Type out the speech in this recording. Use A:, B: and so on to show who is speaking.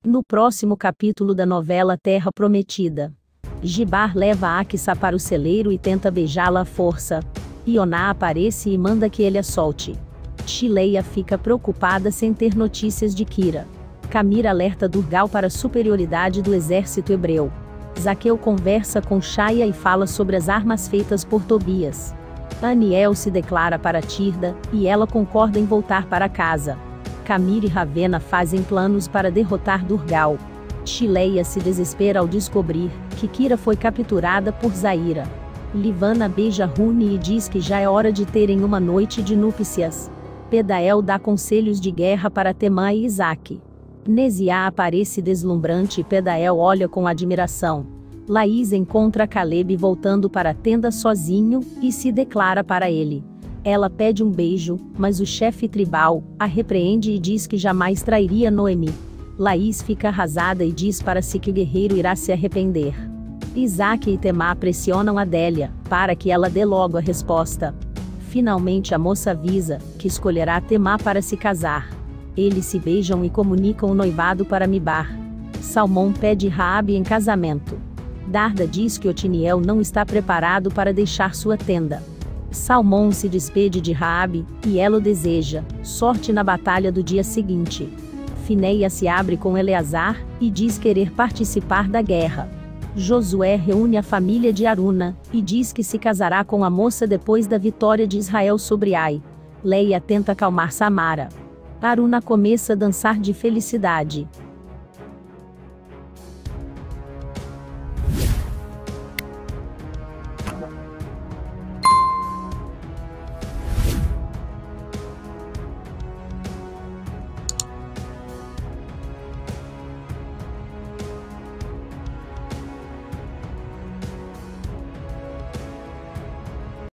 A: No próximo capítulo da novela Terra Prometida, Gibar leva Aksa para o celeiro e tenta beijá-la à força. Ioná aparece e manda que ele a solte. Shileia fica preocupada sem ter notícias de Kira. Camira alerta Durgal para a superioridade do exército hebreu. Zaqueu conversa com Shaya e fala sobre as armas feitas por Tobias. Aniel se declara para Tirda, e ela concorda em voltar para casa. Camira e Ravena fazem planos para derrotar Durgal. Shileia se desespera ao descobrir que Kira foi capturada por Zaira. Livana beija Rune e diz que já é hora de terem uma noite de núpcias. Pedael dá conselhos de guerra para Temã e Isaac. Neziá aparece deslumbrante e Pedael olha com admiração. Laís encontra Caleb voltando para a tenda sozinho, e se declara para ele. Ela pede um beijo, mas o chefe tribal a repreende e diz que jamais trairia Noemi. Laís fica arrasada e diz para si que o guerreiro irá se arrepender. Isaac e Temá pressionam Adélia, para que ela dê logo a resposta. Finalmente a moça avisa que escolherá Temá para se casar. Eles se beijam e comunicam o noivado para Mibar. Salmão pede Raabe em casamento. Darda diz que Otiniel não está preparado para deixar sua tenda. Salmão se despede de Raabe, e ela o deseja sorte na batalha do dia seguinte. Finéia se abre com Eleazar, e diz querer participar da guerra. Josué reúne a família de Aruna, e diz que se casará com a moça depois da vitória de Israel sobre Ai. Leia tenta acalmar Samara. Aruna começa a dançar de felicidade.